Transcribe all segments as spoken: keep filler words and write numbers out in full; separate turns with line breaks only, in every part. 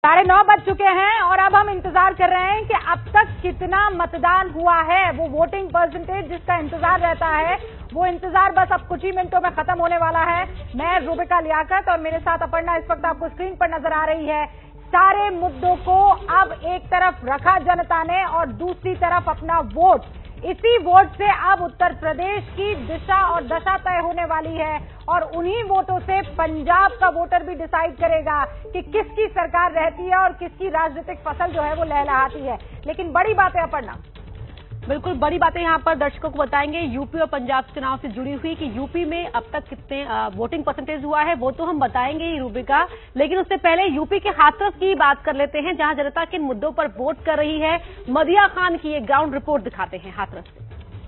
साढ़े नौ बज चुके हैं और अब हम इंतजार कर रहे हैं कि अब तक कितना मतदान हुआ है। वो वोटिंग परसेंटेज जिसका इंतजार रहता है, वो इंतजार बस अब कुछ ही मिनटों में खत्म होने वाला है। मैं रूबिका लियाकत और मेरे साथ अपर्णा इस वक्त आपको स्क्रीन पर नजर आ रही है। सारे मुद्दों को अब एक तरफ रखा जनता ने और दूसरी तरफ अपना वोट। इसी वोट से अब उत्तर प्रदेश की दिशा और दशा तय होने वाली है और उन्हीं वोटों से पंजाब का वोटर भी डिसाइड करेगा कि किसकी सरकार रहती है और किसकी राजनीतिक फसल जो है वो लहलहाती है। लेकिन बड़ी बात है अपर्णा,
बिल्कुल बड़ी बातें यहाँ पर दर्शकों को बताएंगे यूपी और पंजाब चुनाव से जुड़ी हुई कि यूपी में अब तक कितने वोटिंग परसेंटेज हुआ है वो तो हम बताएंगे ही रूबिका, लेकिन उससे पहले यूपी के हाथरस की बात कर लेते हैं जहां जनता किन मुद्दों पर वोट कर रही है। मदिया खान की एक ग्राउंड रिपोर्ट दिखाते हैं हाथरस से।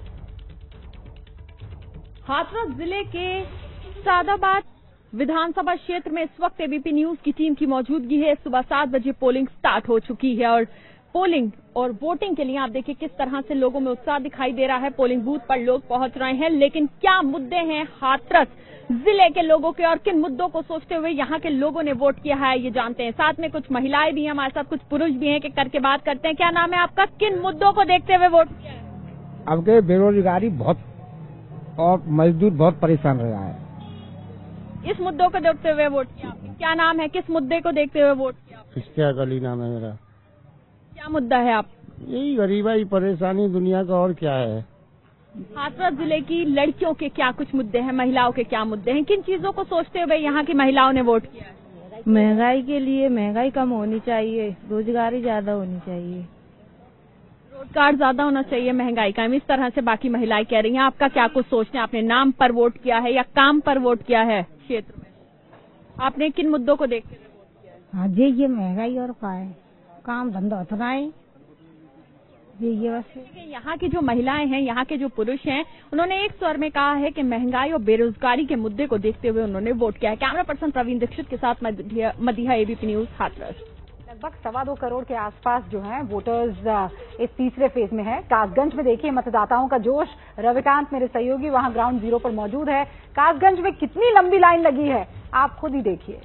हाथरस जिले के सादाबाद विधानसभा क्षेत्र में इस वक्त एबीपी न्यूज की टीम की मौजूदगी है। सुबह सात बजे पोलिंग स्टार्ट हो चुकी है और पोलिंग और वोटिंग के लिए आप देखिए किस तरह से लोगों में उत्साह दिखाई दे रहा है। पोलिंग बूथ पर लोग पहुंच रहे हैं, लेकिन क्या मुद्दे हैं हाथरस जिले के लोगों के और किन मुद्दों को सोचते हुए यहाँ के लोगों ने वोट किया है ये जानते हैं। साथ में कुछ महिलाएं भी हैं हमारे साथ, कुछ पुरुष भी हैं कि करके बात करते हैं। क्या नाम है आपका, किन मुद्दों को देखते हुए वोट किया है?
अब के बेरोजगारी बहुत और मजदूर बहुत परेशान रहा है,
इस मुद्दों को देखते हुए वोट किया। क्या नाम है, किस मुद्दे को देखते हुए वोट किया?
इश्तियाक अली नाम है मेरा।
क्या मुद्दा है आप?
यही गरीबाई परेशानी दुनिया का, और क्या है।
हाथरस जिले की लड़कियों के क्या कुछ मुद्दे हैं, महिलाओं के क्या मुद्दे हैं, किन चीजों को सोचते हुए यहाँ की महिलाओं ने वोट किया है?
महंगाई के लिए, महंगाई कम होनी चाहिए, रोजगारी ज्यादा होनी चाहिए।
रोजगार ज्यादा होना चाहिए, महंगाई कम, इस तरह से बाकी महिलाएं कह रही हैं। आपका क्या कुछ सोचना है? आपने नाम पर वोट किया है या काम पर वोट किया है क्षेत्र में? आपने किन मुद्दों को देखते हुए वोट किया है?
हाँ जी, ये महंगाई और क्या है, काम धंधा उतना है ये ये बस।
यहाँ की जो महिलाएं हैं, यहाँ के जो पुरुष हैं, उन्होंने एक स्वर में कहा है कि महंगाई और बेरोजगारी के मुद्दे को देखते हुए उन्होंने वोट किया है। कैमरा पर्सन प्रवीण दीक्षित के साथ मदिया, एबीपी न्यूज हाथरस।
लगभग सवा दो करोड़ के आसपास जो हैं वोटर्स इस तीसरे फेज में है। कासगंज में देखिए मतदाताओं का जोश। रविकांत मेरे सहयोगी वहां ग्राउंड जीरो पर मौजूद है। कासगंज में कितनी लंबी लाइन लगी है आप खुद ही देखिए।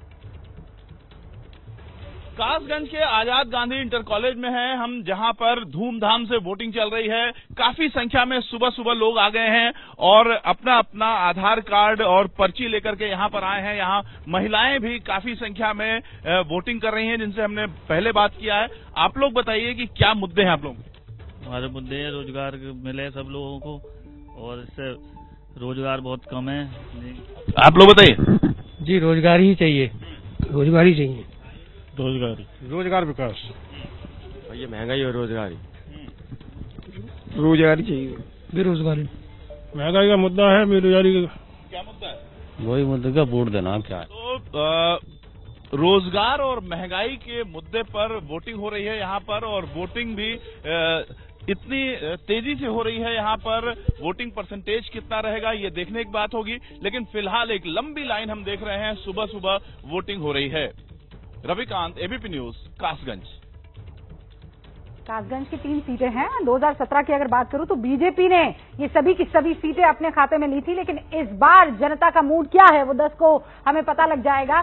कासगंज के आजाद गांधी इंटर कॉलेज में हैं हम, जहां पर धूमधाम से वोटिंग चल रही है। काफी संख्या में सुबह सुबह लोग आ गए हैं और अपना अपना आधार कार्ड और पर्ची लेकर के यहां पर आए हैं। यहां महिलाएं भी काफी संख्या में वोटिंग कर रही हैं जिनसे हमने पहले बात किया है। आप लोग बताइए कि क्या मुद्दे हैं आप लोग?
हमारे मुद्दे हैं रोजगार मिले सब लोगों को, और इससे रोजगार बहुत कम है।
आप लोग बताइए।
जी रोजगार ही चाहिए, रोजगार ही चाहिए,
रोजगारी,
रोजगार विकास।
ये महंगाई और रोजगारी,
रोजगारी चाहिए, बेरोजगारी।
महंगाई का मुद्दा है, बेरोजगारी का
क्या मुद्दा है?
वही मुद्दे का वोट देना क्या है।
तो आ, रोजगार और महंगाई के मुद्दे पर वोटिंग हो रही है यहाँ पर, और वोटिंग भी आ, इतनी तेजी से हो रही है यहाँ पर। वोटिंग परसेंटेज कितना रहेगा ये देखने की बात होगी, लेकिन फिलहाल एक लंबी लाइन हम देख रहे हैं। सुबह सुबह वोटिंग हो रही है। Ravikant, ABP news, Kasganj.
कासगंज की तीन सीटें हैं। दो हज़ार सत्रह की अगर बात करूं तो बीजेपी ने ये सभी की सभी सीटें अपने खाते में ली थी, लेकिन इस बार जनता का मूड क्या है वो दस को हमें पता लग जाएगा।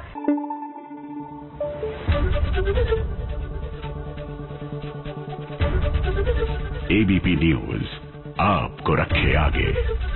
एबीपी न्यूज आपको रखे आगे।